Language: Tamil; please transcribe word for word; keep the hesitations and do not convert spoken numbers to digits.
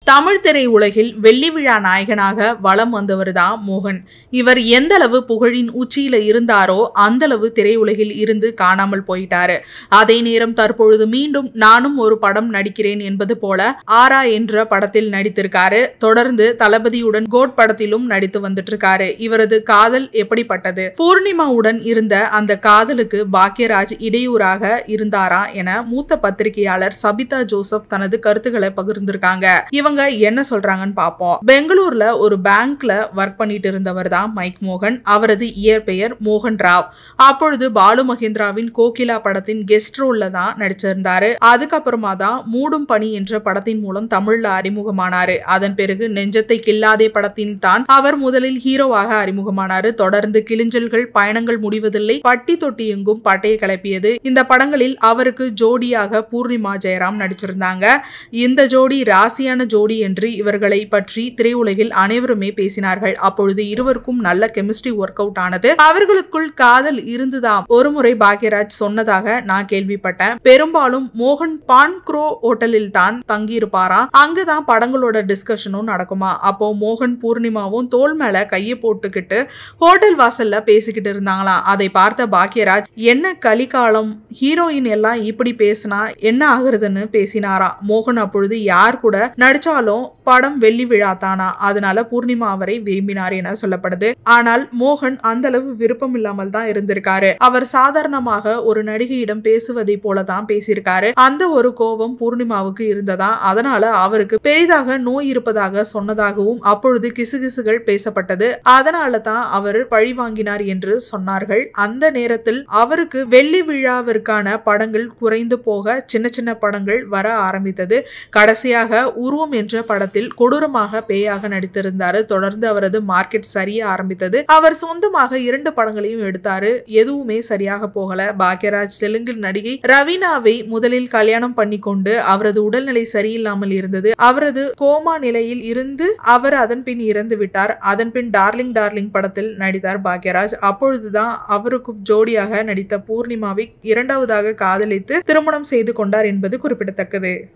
தமிழ் திரையுலகில் வெள்ளி விழா நாயகனாக வலம் வந்தவர் தான் மோகன். இவர் எந்த அளவு புகழின் உச்சியில இருந்தாரோ அந்த அளவு திரையுலகில் இருந்து காணாமல் போயிட்டாரு. அதே நேரம் தற்பொழுது மீண்டும் நானும் ஒரு படம் நடிக்கிறேன் என்பது போல ஆரா என்ற படத்தில் நடித்திருக்காரு. தொடர்ந்து தளபதியுடன் கோட் படத்திலும் நடித்து வந்துட்டு இருக்காரு. இவரது காதல் எப்படிப்பட்டது, பூர்ணிமாவுடன் இருந்த அந்த காதலுக்கு பாக்யராஜ் இடையூறாக இருந்தாரா என மூத்த பத்திரிகையாளர் சபிதா ஜோசப் தனது கருத்துக்களை பகிர்ந்திருக்காங்க. இவங்க என்ன சொல்றாங்கன்னு பாப்போம். பெங்களூர்ல ஒரு பேங்க்ல ஒர்க் பண்ணிட்டு இருந்தவர் தான் மைக் மோகன். அவரது இயற்பெயர் மோகன் ராவ். அப்பொழுது பாலு மகேந்திராவின் கோகிலா படத்தின் கெஸ்ட் ரோல்ல தான் நடிச்சிருந்தாரு. அதுக்கப்புறமா தான் மூடும் பனி என்ற படத்தின் மூலம் தமிழ்ல அறிமுகமானாரு. அதன் பிறகு நெஞ்சத்தை கில்லாதே படத்தின் தான் அவர் முதலில் ஹீரோவாக அறிமுகமானாரு. தொடர்ந்து கிளிஞ்சல்கள், பயணங்கள் முடிவதில்லை, பட்டி தொட்டி எங்கும் பட்டையை கிளப்பியது, இந்த படங்களில் அவருக்கு ஜோடியாக பூர்ணிமா ஜெயராம் நடிச்சிருந்தாங்க. இந்த ஜோடி ராசியான ஜோடி என்று இவர்களை பற்றி திரையுலகில் அனைவருமே பேசினார்கள். அப்பொழுது இருவருக்கும் நல்ல கெமிஸ்ட்ரி ஒர்க் அவுட் ஆனது. அவர்களுக்குள் காதல் இருந்துதாம் ஒருமுறை பாக்யராஜ் சொன்னதாக நான் கேள்விப்பட்டேன். பெரும்பாலும் மோகன் பான்க்ரோ ஹோட்டலில் தான் தங்கி இருப்பாரா. அங்கதான் படங்களோட டிஸ்கஷனும் நடக்குமா. அப்போ மோகன் பூர்ணிமாவும் தோல் மேல கையை போட்டுக்கிட்டு ஹோட்டல் வாசல்ல பேசிக்கிட்டு இருந்தாங்களாம். அதை பார்த்த பாக்யராஜ், என்ன கலிகாலம், ஹீரோயின் எல்லாம் இப்படி பேசினா என்ன ஆகுறதுன்னு பேசினாரா. மோகன் அப்பொழுது யார் கூட நடிச்சாலும் படம் வெள்ளி விழா தானா, அதனால பூர்ணிமா அவரை விரும்பினார் என சொல்லப்படுது. ஆனால் மோகன் அந்த அளவு விருப்பம் இல்லாமல் தான் இருந்திருக்காரு. அவர் சாதாரணமாக ஒரு நடிகையிடம் பேசுவதை போலதான் பேசியிருக்காரு. அந்த ஒரு கோபம் பூர்ணிமாவுக்கு இருந்ததா, அதனால அவருக்கு பெரிதாக நோய் இருப்பதாக சொன்னதாகவும் அப்பொழுது கிசுகிசுகள் பேசப்பட்டது. அதனால தான் அவர் பழி வாங்கினார் என்று சொன்னார்கள். அந்த நேரத்தில் அவருக்கு வெள்ளி விழாவிற்கான படங்கள் குறைந்து போக சின்ன சின்ன படங்கள் வர ஆரம்பித்தது. கடைசியாக உருவம் என்ற படத்தில் கொடூரமாக பேயாக நடித்திருந்தாரு. தொடர்ந்து அவரது மார்க்கெட் சரிய ஆரம்பித்தது. அவர் சொந்தமாக இரண்டு படங்களையும் எடுத்தாரு. எதுவுமே சரியாக போகல. பாக்யராஜ் தெலுங்கு நடிகை ரவீனாவை முதலில் கல்யாணம் பண்ணி கொண்டு அவரது உடல்நிலை சரியில்லாமல் இருந்தது. அவரது கோமா நிலையில் இருந்து அவர் அதன் பின் இறந்து விட்டார். அதன் பின் டார்லிங் டார்லிங் படத்தில் நடித்தார் பாக்யராஜ். அப்பொழுதுதான் அவருக்கும் ஜோடியாக நடித்த பூர்ணிமாவை இரண்டாவதாக காதலித்து திருமணம் செய்து கொண்டார் என்பது குறிப்பிடத்தக்கது.